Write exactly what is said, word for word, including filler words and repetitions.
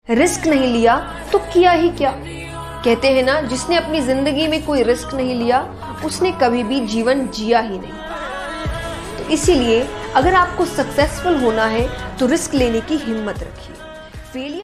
Risk नहीं लिया तो किया ही क्या। कहते हैं ना, जिसने अपनी जिंदगी में कोई रिस्क नहीं लिया उसने कभी भी जीवन जिया ही नहीं। तो इसीलिए अगर आपको सक्सेसफुल होना है तो रिस्क लेने की हिम्मत रखिए। फेलियर